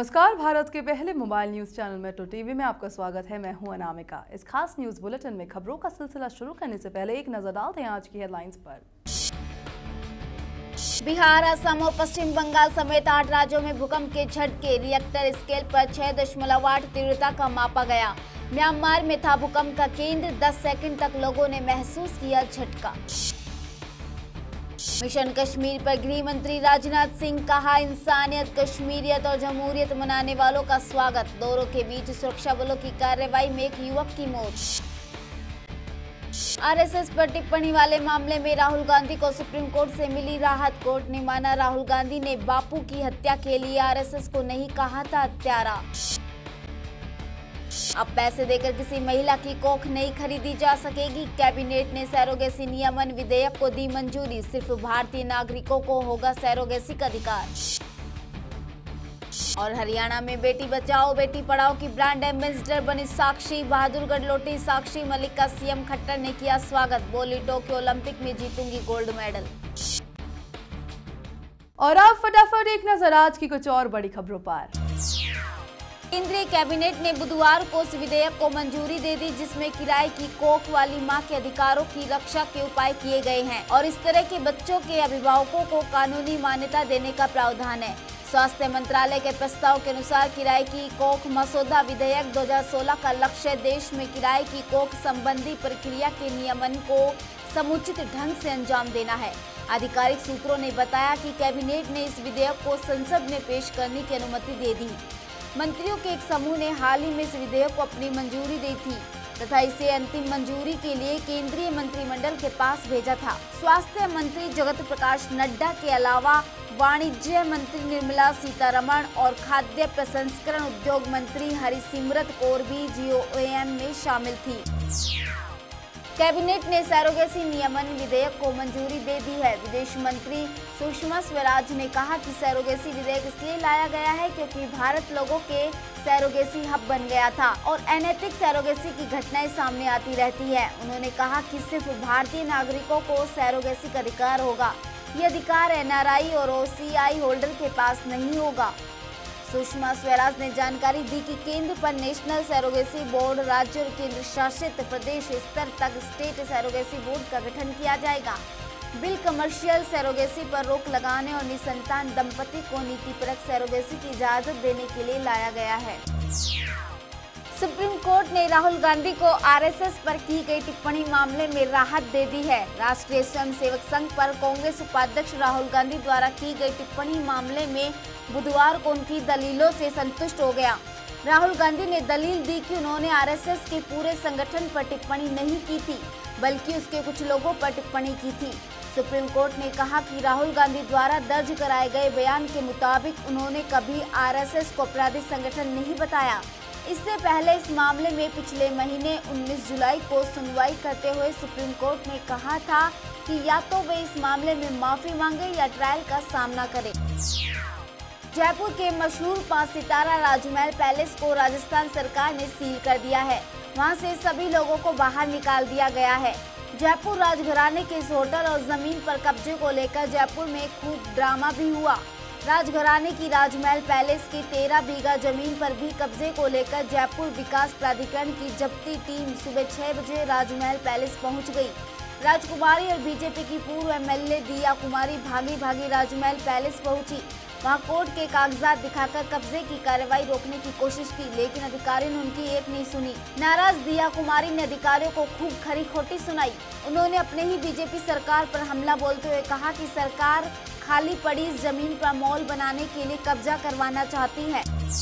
नमस्कार, भारत के पहले mobile news channel metro TV में आपका स्वागत है। मैं हूं अनामिका। इस खास न्यूज बुलेटिन में खबरों का सिलसिला शुरू करने से पहले एक नजर डालते हैं आज की हेडलाइंस पर। बिहार, असम और पश्चिम बंगाल समेत 8 राज्यों में भूकंप के झटके। रिएक्टर स्केल पर 6.8 तीव्रता का मापा गया। म्यांमार में था भूकंप का केंद्र। 10 सेकंड तक लोगों ने महसूस किया झटका। मिशन कश्मीर पर गृह मंत्री राजनाथ सिंह कहा, इंसानियत, कश्मीरियत और जमहूरियत मनाने वालों का स्वागत। दोनों के बीच सुरक्षा बलों की कार्रवाई में एक युवक की मौत। आरएसएस पर टिप्पणी वाले मामले में राहुल गांधी को सुप्रीम कोर्ट से मिली राहत। कोर्ट ने माना, राहुल गांधी ने बापू की हत्या के लिए आरएसएस को नहीं कहा था हत्यारा। अब पैसे देकर किसी महिला की कोख नहीं खरीदी जा सकेगी। कैबिनेट ने सैरोगेसी नियमन विधेयक को दी मंजूरी। सिर्फ भारतीय नागरिकों को होगा सैरोगेसी का अधिकार। और हरियाणा में बेटी बचाओ बेटी पढ़ाओ की ब्रांड एम्बेसडर बनी साक्षी। बहादुरगढ़ लौटी साक्षी मलिक का सीएम खट्टर ने किया स्वागत। बोली, टोक्यो ओलंपिक में जीतूंगी गोल्ड मेडल। और अब फटाफट एक नजर आज की कुछ और बड़ी खबरों पर। केंद्रीय कैबिनेट ने बुधवार को उस विधेयक को मंजूरी दे दी जिसमें किराए की कोख वाली मां के अधिकारों की रक्षा के उपाय किए गए हैं और इस तरह के बच्चों के अभिभावकों को कानूनी मान्यता देने का प्रावधान है। स्वास्थ्य मंत्रालय के प्रस्ताव के अनुसार किराए की कोख मसौदा विधेयक 2016 का लक्ष्य देश में किराए की कोख संबंधी प्रक्रिया के नियमन को समुचित ढंग से अंजाम देना है। आधिकारिक सूत्रों ने बताया कि कैबिनेट ने इस विधेयक को संसद में पेश करने की अनुमति दे दी। मंत्रियों के एक समूह ने हाल ही में इस विधेयक को अपनी मंजूरी दी थी तथा इसे अंतिम मंजूरी के लिए केंद्रीय मंत्रिमंडल के पास भेजा था। स्वास्थ्य मंत्री जगत प्रकाश नड्डा के अलावा वाणिज्य मंत्री निर्मला सीतारमण और खाद्य प्रसंस्करण उद्योग मंत्री हरसिमरत कौर भी जीओएम में शामिल थी। कैबिनेट ने सैरोगेसी नियमन विधेयक को मंजूरी दे दी है। विदेश मंत्री सुषमा स्वराज ने कहा कि सैरोगेसी विधेयक इसलिए लाया गया है क्योंकि भारत लोगों के सैरोगेसी हब बन गया था और अनैतिक सैरोगेसी की घटनाएं सामने आती रहती है। उन्होंने कहा कि सिर्फ भारतीय नागरिकों को सैरोगेसी का अधिकार होगा। ये अधिकार एनआरआई और ओसीआई होल्डर के पास नहीं होगा। सुषमा स्वराज ने जानकारी दी कि केंद्र पर नेशनल सैरोगेसी बोर्ड, राज्य और केंद्र शासित प्रदेश स्तर तक स्टेट सैरोगेसी बोर्ड का गठन किया जाएगा। बिल कमर्शियल सैरोगेसी पर रोक लगाने और निसंतान दंपति को नीतिपरक सैरोगेसी की इजाजत देने के लिए लाया गया है। सुप्रीम कोर्ट ने राहुल गांधी को आरएसएस पर की गई टिप्पणी मामले में राहत दे दी है। राष्ट्रीय स्वयंसेवक संघ पर कांग्रेस उपाध्यक्ष राहुल गांधी द्वारा की गई टिप्पणी मामले में बुधवार को उनकी दलीलों से संतुष्ट हो गया। राहुल गांधी ने दलील दी कि उन्होंने आरएसएस के पूरे संगठन पर टिप्पणी नहीं की थी, बल्कि उसके कुछ लोगों पर टिप्पणी की थी। सुप्रीम कोर्ट ने कहा कि राहुल गांधी द्वारा दर्ज कराए गए बयान के मुताबिक उन्होंने कभी आरएसएस को आपराधिक संगठन नहीं बताया। इससे पहले इस मामले में पिछले महीने 19 जुलाई को सुनवाई करते हुए सुप्रीम कोर्ट ने कहा था कि या तो वे इस मामले में माफी मांगे या ट्रायल का सामना करें। जयपुर के मशहूर 5 सितारा राजमहल पैलेस को राजस्थान सरकार ने सील कर दिया है। वहां से सभी लोगों को बाहर निकाल दिया गया है। जयपुर राजघराने के इस होटल और जमीन पर कब्जे को लेकर जयपुर में खूब ड्रामा भी हुआ। राजघराने की राजमहल पैलेस की 13 बीघा जमीन पर भी कब्जे को लेकर जयपुर विकास प्राधिकरण की जब्ती टीम सुबह 6 बजे राजमहल पैलेस पहुंच गई। राजकुमारी और बीजेपी की पूर्व एमएलए दिया कुमारी भागी राजमहल पैलेस पहुंची। वहां कोर्ट के कागजात दिखाकर कब्जे की कार्रवाई रोकने की कोशिश की, लेकिन अधिकारियों ने उनकी एक नहीं सुनी। नाराज दिया कुमारी ने अधिकारियों को खूब खरी खोटी सुनाई। उन्होंने अपने ही बीजेपी सरकार पर हमला बोलते हुए कहा कि सरकार खाली पड़ी इस जमीन पर मॉल बनाने के लिए कब्जा करवाना चाहती है।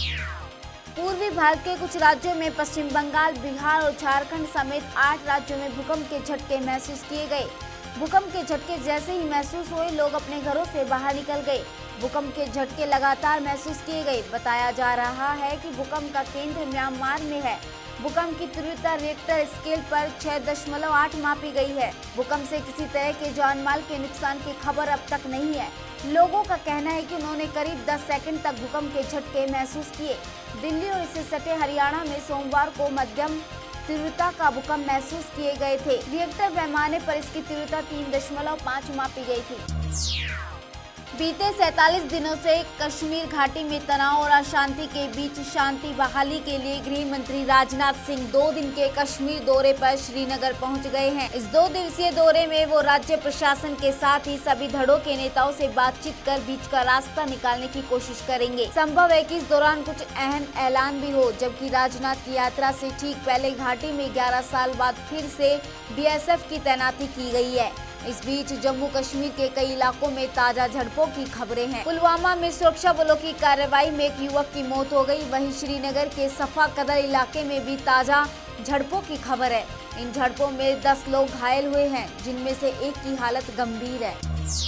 पूर्वी भारत के कुछ राज्यों में पश्चिम बंगाल, बिहार और झारखंड समेत 8 राज्यों में भूकंप के झटके महसूस किए गए। भूकंप के झटके जैसे ही महसूस हुए, लोग अपने घरों से बाहर निकल गए। भूकंप के झटके लगातार महसूस किए गए। बताया जा रहा है कि भूकंप का केंद्र म्यांमार में है। भूकंप की तीव्रता रिएक्टर स्केल पर 6.8 मापी गई है। भूकंप से किसी तरह के जानमाल के नुकसान की खबर अब तक नहीं है। लोगों का कहना है कि उन्होंने करीब 10 सेकंड तक भूकंप के झटके महसूस किए। दिल्ली और इससे सटे हरियाणा में सोमवार को मध्यम तीव्रता का भूकंप महसूस किए गए थे। रिएक्टर पैमाने पर इसकी तीव्रता 3.5 मापी गई थी। बीते 47 दिनों से कश्मीर घाटी में तनाव और अशांति के बीच शांति बहाली के लिए गृह मंत्री राजनाथ सिंह 2 दिन के कश्मीर दौरे पर श्रीनगर पहुंच गए हैं। इस 2 दिवसीय दौरे में वो राज्य प्रशासन के साथ ही सभी धड़ों के नेताओं से बातचीत कर बीच का रास्ता निकालने की कोशिश करेंगे। संभव है कि इस दौरान कुछ अहम ऐलान भी हो। जबकि राजनाथ की यात्रा से ठीक पहले घाटी में 11 साल बाद फिर से BSF की तैनाती की गई है। इस बीच जम्मू कश्मीर के कई इलाकों में ताजा झड़पों की खबरें हैं। पुलवामा में सुरक्षा बलों की कार्रवाई में एक युवक की मौत हो गई। वहीं श्रीनगर के सफा कदर इलाके में भी ताजा झड़पों की खबर है। इन झड़पों में 10 लोग घायल हुए हैं, जिनमें से एक की हालत गंभीर है।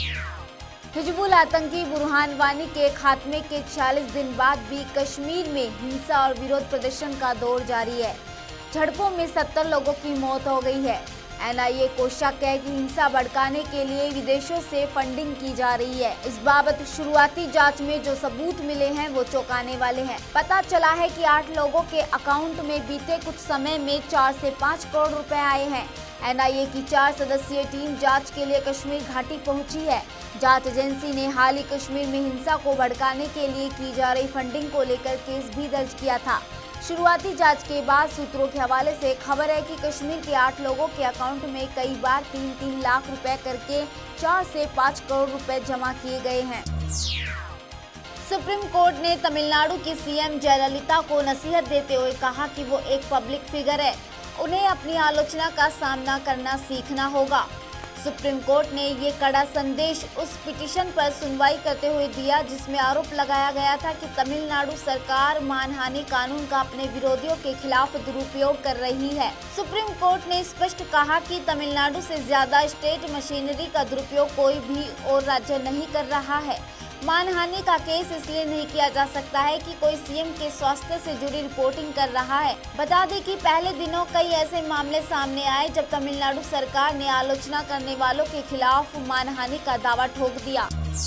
हिजबुल आतंकी बुरहान वानी के खात्मे के 40 दिन बाद भी कश्मीर में हिंसा और विरोध प्रदर्शन का दौर जारी है। झड़पों में 70 लोगों की मौत हो गई है। NIA को शक है कि हिंसा भड़काने के लिए विदेशों से फंडिंग की जा रही है। इस बाबत शुरुआती जांच में जो सबूत मिले हैं वो चौंकाने वाले हैं। पता चला है कि 8 लोगों के अकाउंट में बीते कुछ समय में 4 से 5 करोड़ रुपए आए हैं। NIA की 4 सदस्यीय टीम जांच के लिए कश्मीर घाटी पहुंची है। जांच एजेंसी ने हाल ही कश्मीर में हिंसा को भड़काने के लिए की जा रही फंडिंग को लेकर केस भी दर्ज किया था। शुरुआती जांच के बाद सूत्रों के हवाले से खबर है कि कश्मीर के 8 लोगों के अकाउंट में कई बार 3-3 लाख रुपए करके 4 से 5 करोड़ रुपए जमा किए गए हैं। सुप्रीम कोर्ट ने तमिलनाडु की CM जयललिता को नसीहत देते हुए कहा कि वो एक पब्लिक फिगर है, उन्हें अपनी आलोचना का सामना करना सीखना होगा। सुप्रीम कोर्ट ने ये कड़ा संदेश उस पिटीशन पर सुनवाई करते हुए दिया जिसमें आरोप लगाया गया था कि तमिलनाडु सरकार मानहानि कानून का अपने विरोधियों के खिलाफ दुरुपयोग कर रही है। सुप्रीम कोर्ट ने स्पष्ट कहा कि तमिलनाडु से ज्यादा स्टेट मशीनरी का दुरुपयोग कोई भी और राज्य नहीं कर रहा है। मानहानि का केस इसलिए नहीं किया जा सकता है कि कोई CM के स्वास्थ्य से जुड़ी रिपोर्टिंग कर रहा है। बता दें कि पहले दिनों कई ऐसे मामले सामने आए जब तमिलनाडु सरकार ने आलोचना करने वालों के खिलाफ मानहानि का दावा ठोक दिया।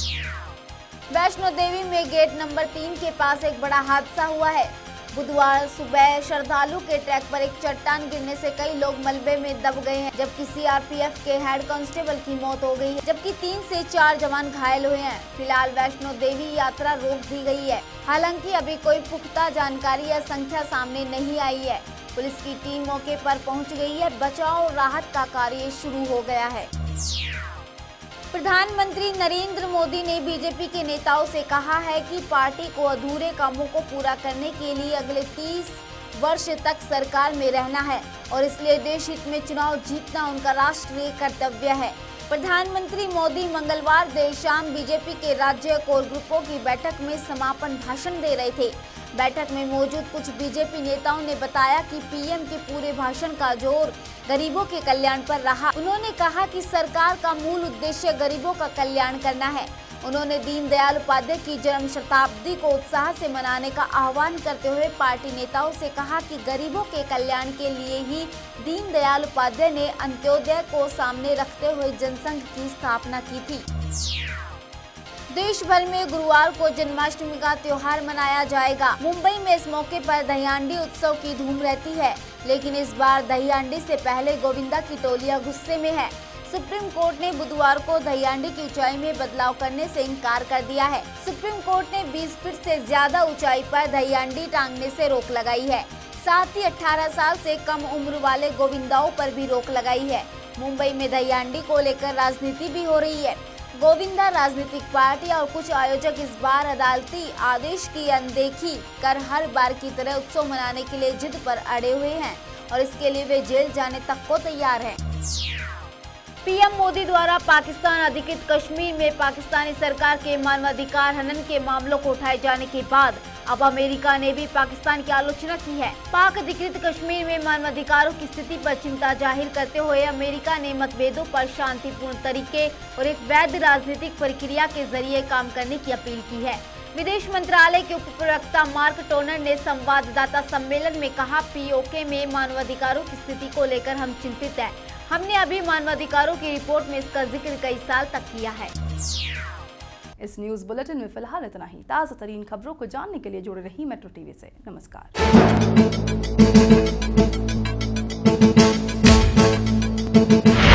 वैष्णो देवी में गेट नंबर 3 के पास एक बड़ा हादसा हुआ है। बुधवार सुबह श्रद्धालु के ट्रैक पर एक चट्टान गिरने से कई लोग मलबे में दब गए हैं, जबकि CRPF के हेड कांस्टेबल की मौत हो गई है, जबकि 3 से 4 जवान घायल हुए हैं। फिलहाल वैष्णो देवी यात्रा रोक दी गई है। हालांकि अभी कोई पुख्ता जानकारी या संख्या सामने नहीं आई है। पुलिस की टीम मौके पर पहुंच गई है। बचाव और राहत का कार्य शुरू हो गया है। प्रधानमंत्री नरेंद्र मोदी ने बीजेपी के नेताओं से कहा है कि पार्टी को अधूरे कामों को पूरा करने के लिए अगले 30 वर्ष तक सरकार में रहना है और इसलिए देश हित में चुनाव जीतना उनका राष्ट्रीय कर्तव्य है। प्रधानमंत्री मोदी मंगलवार देर शाम बीजेपी के राज्य कोर ग्रुपों की बैठक में समापन भाषण दे रहे थे। बैठक में मौजूद कुछ बीजेपी नेताओं ने बताया कि PM के पूरे भाषण का जोर गरीबों के कल्याण पर रहा। उन्होंने कहा कि सरकार का मूल उद्देश्य गरीबों का कल्याण करना है। उन्होंने दीनदयाल उपाध्याय की जन्म शताब्दी को उत्साह से मनाने का आह्वान करते हुए पार्टी नेताओं से कहा कि गरीबों के कल्याण के लिए ही दीनदयाल उपाध्याय ने अंत्योदय को सामने रखते हुए जनसंघ की स्थापना की थी। देश भर में गुरुवार को जन्माष्टमी का त्योहार मनाया जाएगा। मुंबई में इस मौके पर दहीहांडी उत्सव की धूम रहती है, लेकिन इस बार दहीहांडी से पहले गोविंदा की टोलियां गुस्से में है। सुप्रीम कोर्ट ने बुधवार को दहीहांडी की ऊंचाई में बदलाव करने से इनकार कर दिया है। सुप्रीम कोर्ट ने 20 फीट से ज्यादा ऊंचाई पर दहीहांडी टांगने से रोक लगाई है। साथ ही 18 साल से कम उम्र वाले गोविंदाओं पर भी रोक लगाई है। मुंबई में दहीहांडी को लेकर राजनीति भी हो रही है। गोविंदा राजनीतिक पार्टी और कुछ आयोजक इस बार अदालती आदेश की अनदेखी कर हर बार की तरह उत्सव मनाने के लिए जिद पर अड़े हुए हैं और इसके लिए वे जेल जाने तक को तैयार हैं। PM मोदी द्वारा पाकिस्तान अधिकृत कश्मीर में पाकिस्तानी सरकार के मानवाधिकार हनन के मामलों को उठाए जाने के बाद अब अमेरिका ने भी पाकिस्तान की आलोचना की है। पाक अधिकृत कश्मीर में मानवाधिकारों की स्थिति पर चिंता जाहिर करते हुए अमेरिका ने मतभेदों पर शांतिपूर्ण तरीके और एक वैध राजनीतिक प्रक्रिया के जरिए काम करने की अपील की है। विदेश मंत्रालय के उप प्रवक्ता मार्क टोनर ने संवाददाता सम्मेलन में कहा, PoK में मानवाधिकारों की स्थिति को लेकर हम चिंतित हैं। हमने अभी मानवाधिकारों की रिपोर्ट में इसका जिक्र कई साल तक किया है। इस न्यूज़ बुलेटिन में फिलहाल इतना ही। ताज़ा तरीन खबरों को जानने के लिए जुड़े रही मेट्रो टीवी से। नमस्कार।